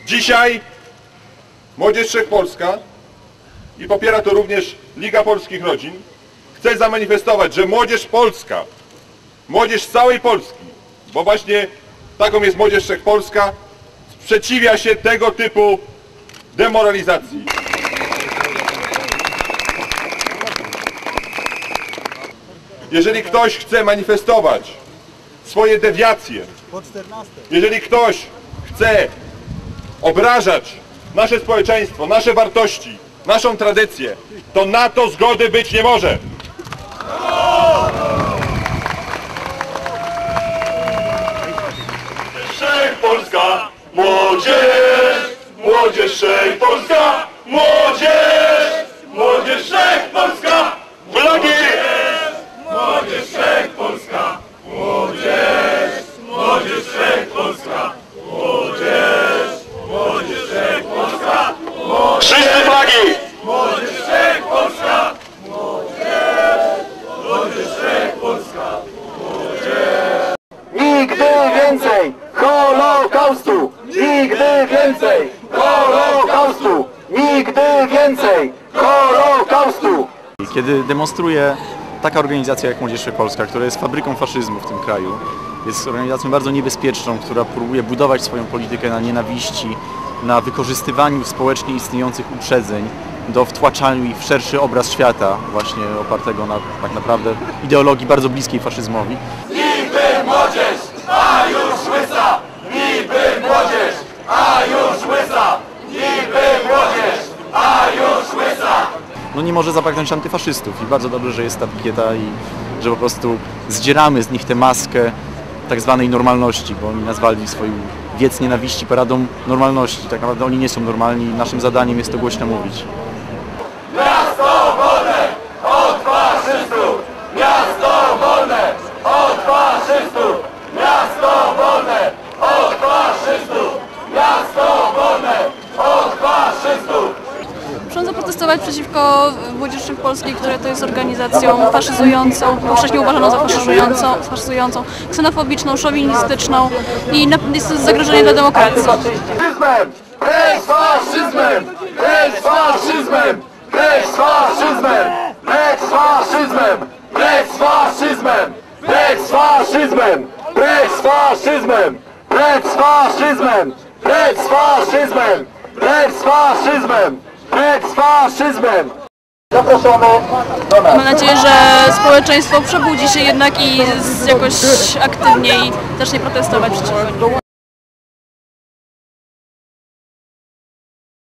Dzisiaj Młodzież Wszechpolska i popiera to również Liga Polskich Rodzin chce zamanifestować, że młodzież polska, młodzież z całej Polski, bo właśnie taką jest Młodzież Wszechpolska, sprzeciwia się tego typu demoralizacji. Jeżeli ktoś chce manifestować swoje dewiacje, jeżeli ktoś chce obrażać nasze społeczeństwo, nasze wartości, naszą tradycję, to na to zgody być nie może. Wszechpolska młodzież, młodzież wszechpolska młodzież, młodzież wszechpolska flagi! Młodzież wszechpolska młodzież, młodzież wszechpolska młodzież, młodzież wszechpolska młodzież. Wszyscy flagi! Młodzież wszechpolska młodzież, młodzież wszechpolska młodzież. Nigdy więcej Holokaustu! Nigdy więcej Holokaustu! Nigdy więcej Holokaustu! Kiedy demonstruje taka organizacja jak Młodzież Wszechpolska, która jest fabryką faszyzmu w tym kraju, jest organizacją bardzo niebezpieczną, która próbuje budować swoją politykę na nienawiści, na wykorzystywaniu społecznie istniejących uprzedzeń do wtłaczaniu ich w szerszy obraz świata, właśnie opartego na tak naprawdę ideologii bardzo bliskiej faszyzmowi. Niby młodzież, a już łysa! Niby młodzież, a już łysa! Niby młodzież, a już łysa! No nie może zabraknąć antyfaszystów i bardzo dobrze, że jest ta pikieta i że po prostu zdzieramy z nich tę maskę tak zwanej normalności, bo oni nazwali swój wiec nienawiści paradą normalności. Tak naprawdę oni nie są normalni i naszym zadaniem jest to głośno mówić. Miasto wolne od faszystów! Miasto wolne od faszystów! Miasto wolne od faszystów! Miasto wolne od faszystów! Muszą zaprotestować przeciwko Młodzieży Wszechpolskiej, która to jest organizacją faszyzującą, powszechnie uważaną za faszyzującą, ksenofobiczną, szowinistyczną i jest to zagrożenie dla demokracji. Precz z faszyzmem! Precz z faszyzmem! Precz z faszyzmem! Precz z faszyzmem! Precz z faszyzmem! Precz z faszyzmem! Precz z faszyzmem! Precz z faszyzmem! Precz z faszyzmem! Precz z faszyzmem! Precz z faszyzmem! Zapraszamy do nas. Mam nadzieję, że społeczeństwo przebudzi się jednak i jakoś aktywniej zacznie protestować przeciwko nim.